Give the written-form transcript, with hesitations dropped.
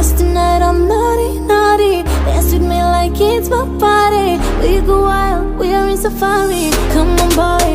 Cause tonight I'm naughty, naughty. Dance with me like it's my party. We go wild, we are in safari. Come on boy,